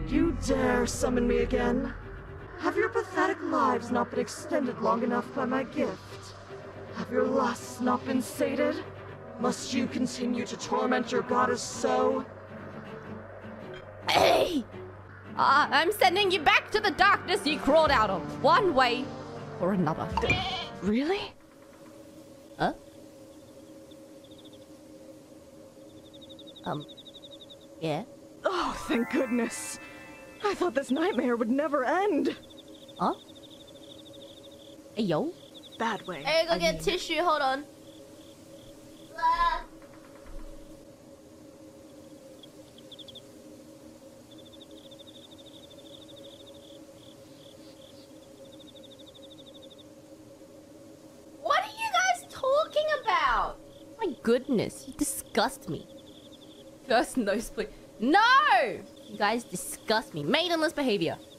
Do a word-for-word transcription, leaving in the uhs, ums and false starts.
You dare summon me again? Have your pathetic lives not been extended long enough by my gift? Have your lusts not been sated? Must you continue to torment your goddess so? Hey! Uh, I'm sending you back to the darkness you crawled out of, one way or another. Really? Huh? Um, yeah? Oh, thank goodness. I thought this nightmare would never end. Huh? Hey, yo? Bad way. Hey, go I get mean. tissue, hold on. What are you guys talking about? My goodness, you disgust me. First nosebleed. No! You guys disgust me. Maidenless behavior.